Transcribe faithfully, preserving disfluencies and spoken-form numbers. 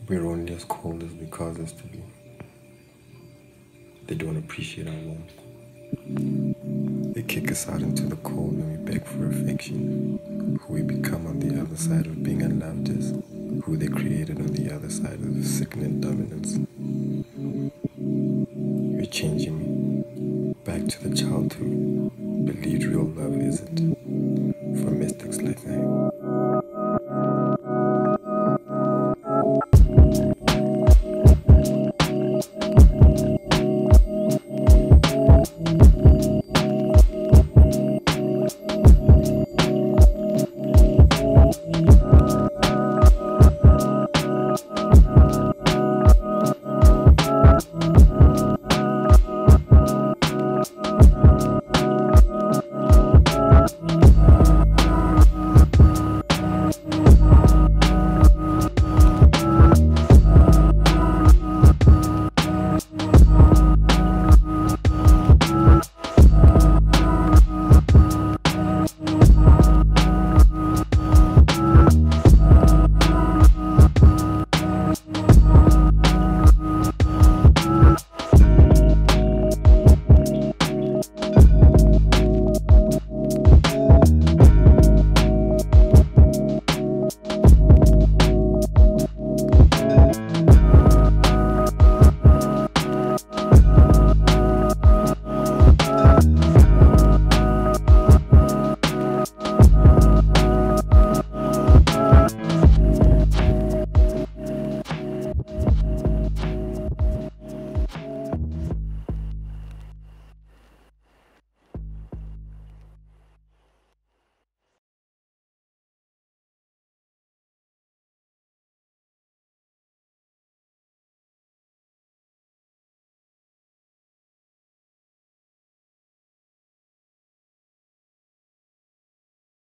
We're only as cold as they cause us to be. They don't appreciate our warmth. They kick us out into the cold when we beg for affection. Who we become on the other side of being unloved is who they created on the other side of sickening dominance. You're changing me back to the child who believed real love isn't.